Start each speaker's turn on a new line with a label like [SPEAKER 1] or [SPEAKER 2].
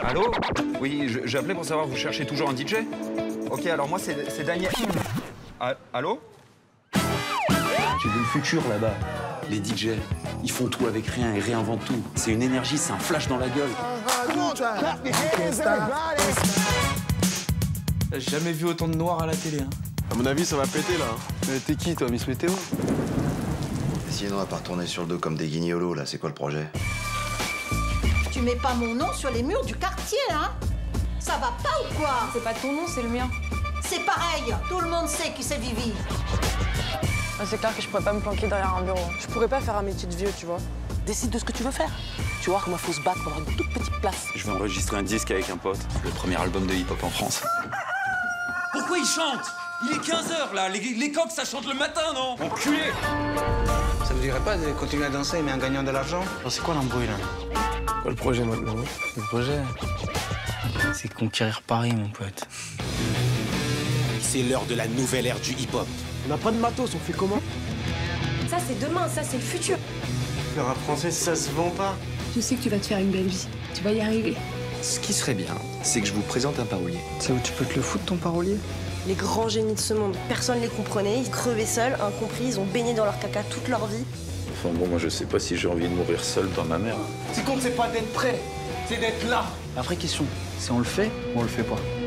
[SPEAKER 1] Allô? Oui, j'appelais pour savoir, vous cherchez toujours un DJ? Ok, alors moi, c'est Daniel. Allô?
[SPEAKER 2] J'ai vu le futur là-bas. Les DJ, ils font tout avec rien et réinventent tout. C'est une énergie, c'est un flash dans la gueule.
[SPEAKER 3] J'ai jamais vu autant de noirs à la télé. Hein.
[SPEAKER 4] À mon avis, ça va péter là. Mais t'es qui toi, Miss Météo?
[SPEAKER 5] Sinon, on va pas retourner sur le dos comme des guignolos là, c'est quoi le projet?
[SPEAKER 6] Tu mets pas mon nom sur les murs du quartier, hein? Ça va pas ou quoi?
[SPEAKER 7] C'est pas ton nom, c'est le mien.
[SPEAKER 6] C'est pareil, tout le monde sait qui c'est Vivi.
[SPEAKER 7] C'est clair que je pourrais pas me planquer derrière un bureau. Je pourrais pas faire un métier de vieux, tu vois.
[SPEAKER 8] Décide de ce que tu veux faire. Tu vois comment il faut se battre pour avoir une toute petite place.
[SPEAKER 2] Je vais enregistrer un disque avec un pote. Le premier album de hip-hop en France.
[SPEAKER 3] Pourquoi il chante? Il est 15h là, les coqs ça chante le matin, non? Enculé!
[SPEAKER 9] Ça vous dirait pas de continuer à danser mais en gagnant de l'argent?
[SPEAKER 8] C'est quoi l'embrouille là?
[SPEAKER 4] Quoi le projet maintenant?
[SPEAKER 3] Le projet, c'est conquérir Paris, mon pote.
[SPEAKER 10] C'est l'heure de la nouvelle ère du hip-hop.
[SPEAKER 4] On n'a pas de matos, on fait comment?
[SPEAKER 7] Ça, c'est demain, ça, c'est le futur.
[SPEAKER 9] Le rap français, ça se vend pas.
[SPEAKER 7] Je sais que tu vas te faire une belle vie. Tu vas y arriver.
[SPEAKER 2] Ce qui serait bien, c'est que je vous présente un parolier.
[SPEAKER 3] C'est où tu peux te le foutre, ton parolier?
[SPEAKER 7] Les grands génies de ce monde, personne les comprenait. Ils crevaient seuls, incompris, ils ont baigné dans leur caca toute leur vie.
[SPEAKER 2] Enfin bon, moi je sais pas si j'ai envie de mourir seul dans ma mère.
[SPEAKER 9] Ce qui compte, c'est pas d'être prêt, c'est d'être là.
[SPEAKER 3] La vraie question, c'est on le fait ou on le fait pas?